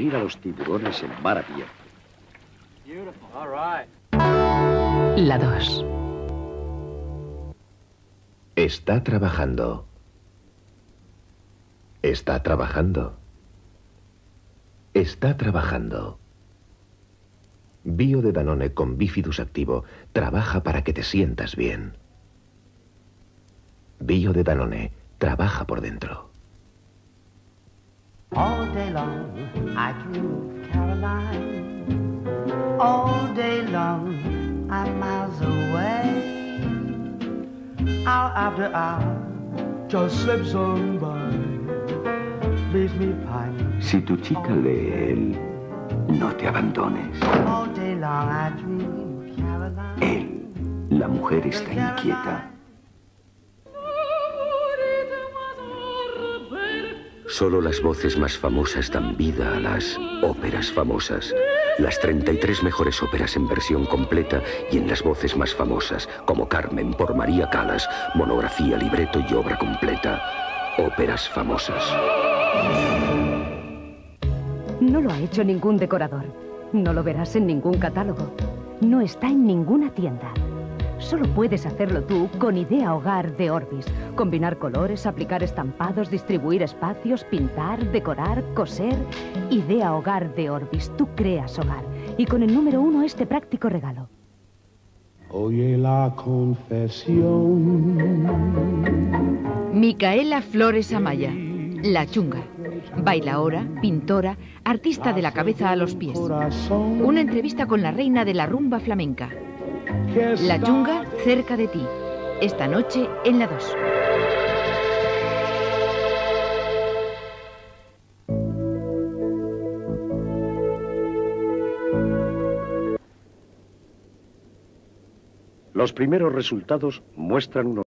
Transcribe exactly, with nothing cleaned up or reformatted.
perseguir a los tiburones en mar abierto. La dos. Está trabajando. Está trabajando. Está trabajando. Bio de Danone con Bifidus activo trabaja para que te sientas bien. Bio de Danone trabaja por dentro. All day long I dream of Caroline. All day long I'm miles away. Hour after hour just slips on by. Leaves me pining. Si tu chica lee él, no te abandones. All day long I dream of Caroline. Él, la mujer está inquieta. Solo las voces más famosas dan vida a las óperas famosas. Las treinta y tres mejores óperas en versión completa y en las voces más famosas, como Carmen por María Callas, monografía, libreto y obra completa. Óperas famosas. No lo ha hecho ningún decorador. No lo verás en ningún catálogo. No está en ninguna tienda. Solo puedes hacerlo tú con Idea Hogar de Orbis. Combinar colores, aplicar estampados, distribuir espacios, pintar, decorar, coser. Idea Hogar de Orbis. Tú creas hogar. Y con el número uno este práctico regalo. Oye la confesión. Micaela Flores Amaya, la chunga. Bailaora, pintora, artista de la cabeza a los pies. Una entrevista con la reina de la rumba flamenca. La chunga cerca de ti. Esta noche en la dos. Los primeros resultados muestran unos